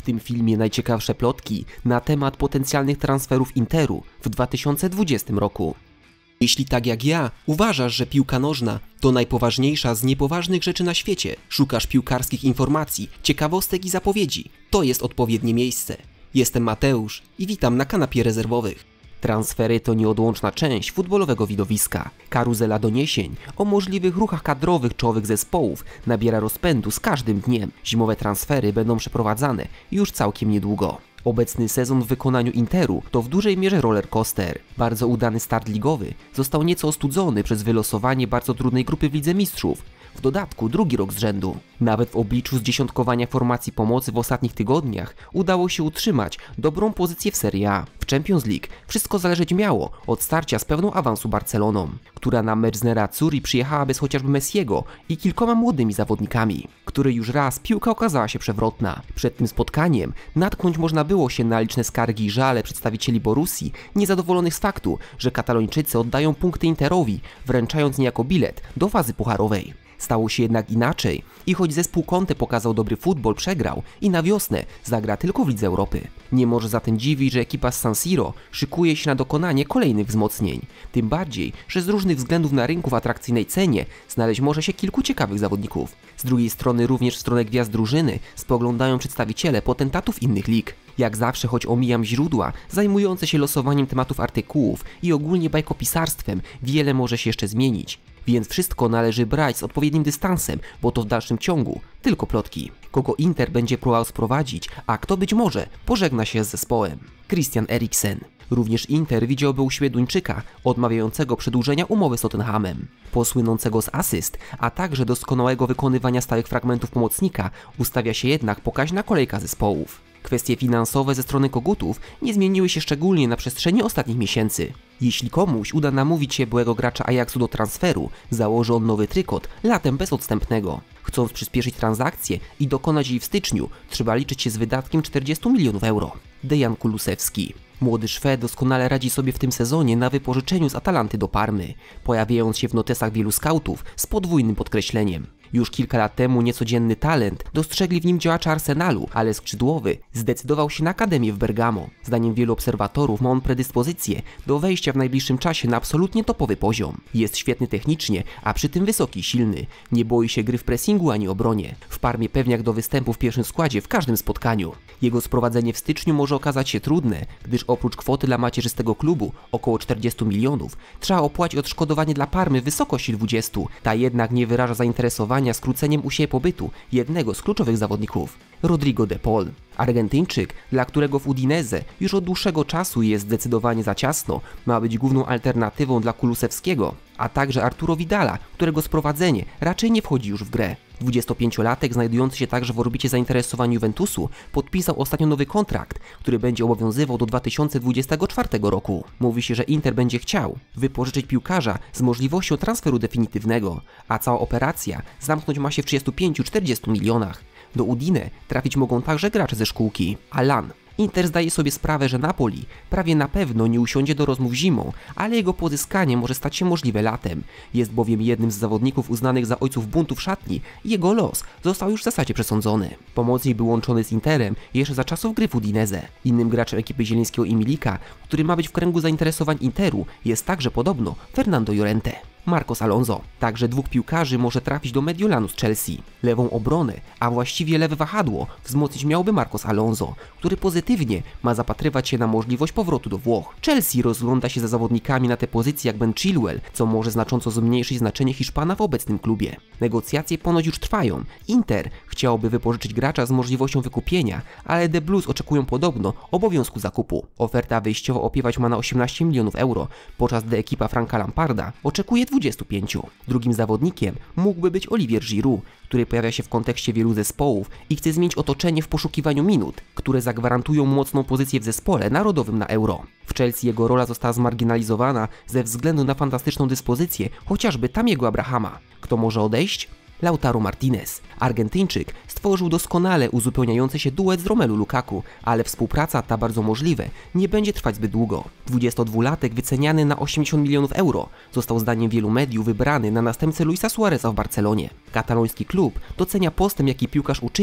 tym filmie najciekawsze plotki na temat potencjalnych transferów Interu w 2020 roku. Jeśli tak jak ja uważasz, że piłka nożna to najpoważniejsza z niepoważnych rzeczy na świecie, szukasz piłkarskich informacji, ciekawostek i zapowiedzi, to jest odpowiednie miejsce. Jestem Mateusz i witam na kanapie rezerwowych. Transfery to nieodłączna część futbolowego widowiska. Karuzela doniesień o możliwych ruchach kadrowych czołowych zespołów nabiera rozpędu z każdym dniem. Zimowe transfery będą przeprowadzane już całkiem niedługo. Obecny sezon w wykonaniu Interu to w dużej mierze roller coaster. Bardzo udany start ligowy został nieco ostudzony przez wylosowanie bardzo trudnej grupy w Lidze Mistrzów. W dodatku drugi rok z rzędu. Nawet w obliczu zdziesiątkowania formacji pomocy w ostatnich tygodniach udało się utrzymać dobrą pozycję w Serie A. W Champions League wszystko zależeć miało od starcia z pewną awansu Barceloną, która na mecz z Nerazzurri przyjechała bez chociażby Messiego i kilkoma młodymi zawodnikami, który już raz piłka okazała się przewrotna. Przed tym spotkaniem natknąć można było się na liczne skargi i żale przedstawicieli Borussii, niezadowolonych z faktu, że Katalończycy oddają punkty Interowi, wręczając niejako bilet do fazy pucharowej. Stało się jednak inaczej i choć zespół Conte pokazał dobry futbol, przegrał i na wiosnę zagra tylko w Lidze Europy. Nie może zatem dziwić, że ekipa z San Siro szykuje się na dokonanie kolejnych wzmocnień. Tym bardziej, że z różnych względów na rynku w atrakcyjnej cenie znaleźć może się kilku ciekawych zawodników. Z drugiej strony również w stronę gwiazd drużyny spoglądają przedstawiciele potentatów innych lig. Jak zawsze, choć omijam źródła zajmujące się losowaniem tematów artykułów i ogólnie bajkopisarstwem, wiele może się jeszcze zmienić. Więc wszystko należy brać z odpowiednim dystansem, bo to w dalszym ciągu tylko plotki. Kogo Inter będzie próbował sprowadzić, a kto być może pożegna się z zespołem. Christian Eriksen. Również Inter widziałby u siebie Duńczyka odmawiającego przedłużenia umowy z Tottenhamem. Posłynącego z asyst, a także doskonałego wykonywania stałych fragmentów pomocnika ustawia się jednak pokaźna kolejka zespołów. Kwestie finansowe ze strony kogutów nie zmieniły się szczególnie na przestrzeni ostatnich miesięcy. Jeśli komuś uda namówić się byłego gracza Ajaxu do transferu, założy on nowy trykot latem bezodstępnego. Chcąc przyspieszyć transakcję i dokonać jej w styczniu, trzeba liczyć się z wydatkiem 40 milionów euro. Dejan Kulusewski. Młody Szwed doskonale radzi sobie w tym sezonie na wypożyczeniu z Atalanty do Parmy, pojawiając się w notesach wielu skautów z podwójnym podkreśleniem. Już kilka lat temu niecodzienny talent dostrzegli w nim działacze Arsenalu, ale skrzydłowy zdecydował się na akademię w Bergamo. Zdaniem wielu obserwatorów ma on predyspozycję do wejścia w najbliższym czasie na absolutnie topowy poziom. Jest świetny technicznie, a przy tym wysoki i silny. Nie boi się gry w pressingu ani obronie. W Parmie pewniak do występu w pierwszym składzie w każdym spotkaniu. Jego sprowadzenie w styczniu może okazać się trudne, gdyż oprócz kwoty dla macierzystego klubu, około 40 milionów, trzeba opłacić odszkodowanie dla Parmy w wysokości 20. Ta jednak nie wyraża zainteresowania skróceniem u siebie pobytu jednego z kluczowych zawodników. Rodrigo de Paul. Argentyńczyk, dla którego w Udinese już od dłuższego czasu jest zdecydowanie za ciasno, ma być główną alternatywą dla Kulusewskiego, a także Arturo Vidala, którego sprowadzenie raczej nie wchodzi już w grę. 25-latek, znajdujący się także w orbicie zainteresowań Juventusu, podpisał ostatnio nowy kontrakt, który będzie obowiązywał do 2024 roku. Mówi się, że Inter będzie chciał wypożyczyć piłkarza z możliwością transferu definitywnego, a cała operacja zamknąć ma się w 35-40 milionach. Do Udine trafić mogą także gracze ze szkółki. Alan. Inter zdaje sobie sprawę, że Napoli prawie na pewno nie usiądzie do rozmów zimą, ale jego pozyskanie może stać się możliwe latem. Jest bowiem jednym z zawodników uznanych za ojców buntu w szatni i jego los został już w zasadzie przesądzony. Pomocnik był łączony z Interem jeszcze za czasów gry w Udinese. Innym graczem ekipy Zielińskiego i Milika, który ma być w kręgu zainteresowań Interu, jest także podobno Fernando Llorente. Marcos Alonso. Także dwóch piłkarzy może trafić do Mediolanu z Chelsea. Lewą obronę, a właściwie lewe wahadło, wzmocnić miałby Marcos Alonso, który pozytywnie ma zapatrywać się na możliwość powrotu do Włoch. Chelsea rozgląda się za zawodnikami na te pozycje jak Ben Chilwell, co może znacząco zmniejszyć znaczenie Hiszpana w obecnym klubie. Negocjacje ponoć już trwają. Inter chciałoby wypożyczyć gracza z możliwością wykupienia, ale The Blues oczekują podobno obowiązku zakupu. Oferta wyjściowa opiewać ma na 18 milionów euro, podczas gdy ekipa Franka Lamparda oczekuje 25. Drugim zawodnikiem mógłby być Olivier Giroud, który pojawia się w kontekście wielu zespołów i chce zmienić otoczenie w poszukiwaniu minut, które zagwarantują mocną pozycję w zespole narodowym na Euro. W Chelsea jego rola została zmarginalizowana ze względu na fantastyczną dyspozycję chociażby Tamiego Abrahama. Kto może odejść? Lautaro Martinez. Argentyńczyk stworzył doskonale uzupełniający się duet z Romelu Lukaku, ale współpraca ta bardzo możliwe nie będzie trwać zbyt długo. 22-latek wyceniany na 80 milionów euro został zdaniem wielu mediów wybrany na następcę Luisa Suareza w Barcelonie. Kataloński klub docenia postęp, jaki piłkarz uczynił,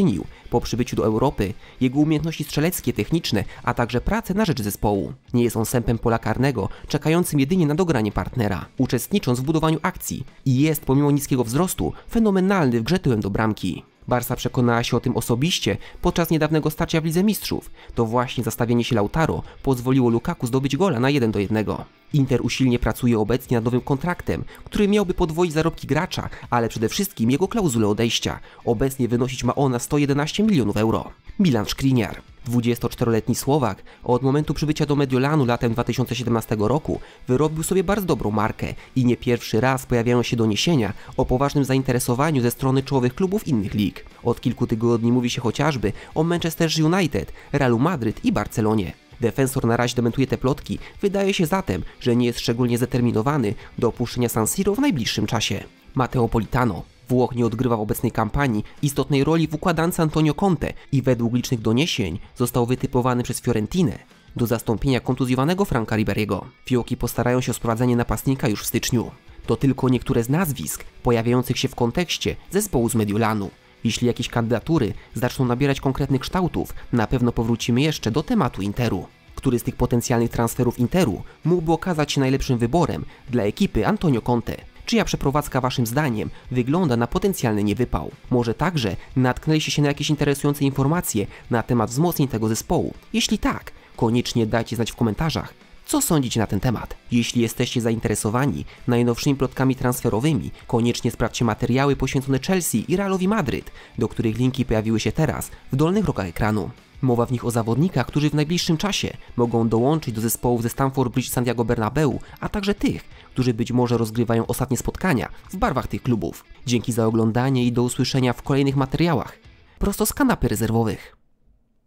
Po przybyciu do Europy, jego umiejętności strzeleckie, techniczne, a także pracę na rzecz zespołu. Nie jest on sępem pola karnego, czekającym jedynie na dogranie partnera, uczestnicząc w budowaniu akcji i jest, pomimo niskiego wzrostu, fenomenalny w grze tyłem do bramki. Barca przekonała się o tym osobiście podczas niedawnego starcia w Lidze Mistrzów. To właśnie zastawienie się Lautaro pozwoliło Lukaku zdobyć gola na 1:1. Inter usilnie pracuje obecnie nad nowym kontraktem, który miałby podwoić zarobki gracza, ale przede wszystkim jego klauzulę odejścia. Obecnie wynosić ma ona 111 milionów euro. Milan Skriniar. 24-letni Słowak od momentu przybycia do Mediolanu latem 2017 roku wyrobił sobie bardzo dobrą markę i nie pierwszy raz pojawiają się doniesienia o poważnym zainteresowaniu ze strony czołowych klubów innych lig. Od kilku tygodni mówi się chociażby o Manchester United, Realu Madryt i Barcelonie. Defensor na razie dementuje te plotki, wydaje się zatem, że nie jest szczególnie zdeterminowany do opuszczenia San Siro w najbliższym czasie. Matteo Politano. Włoch nie odgrywa w obecnej kampanii istotnej roli w układance Antonio Conte i według licznych doniesień został wytypowany przez Fiorentinę do zastąpienia kontuzjowanego Franka Riberiego. Fioki postarają się o sprowadzenie napastnika już w styczniu. To tylko niektóre z nazwisk pojawiających się w kontekście zespołu z Mediolanu. Jeśli jakieś kandydatury zaczną nabierać konkretnych kształtów, na pewno powrócimy jeszcze do tematu Interu. Który z tych potencjalnych transferów Interu mógłby okazać się najlepszym wyborem dla ekipy Antonio Conte? Czyja przeprowadzka waszym zdaniem wygląda na potencjalny niewypał? Może także natknęliście się na jakieś interesujące informacje na temat wzmocnień tego zespołu? Jeśli tak, koniecznie dajcie znać w komentarzach, co sądzicie na ten temat. Jeśli jesteście zainteresowani najnowszymi plotkami transferowymi, koniecznie sprawdźcie materiały poświęcone Chelsea i Realowi Madryt, do których linki pojawiły się teraz w dolnych rogach ekranu. Mowa w nich o zawodnikach, którzy w najbliższym czasie mogą dołączyć do zespołów ze Stamford Bridge Santiago Bernabeu, a także tych, którzy być może rozgrywają ostatnie spotkania w barwach tych klubów. Dzięki za oglądanie i do usłyszenia w kolejnych materiałach prosto z kanapy rezerwowych.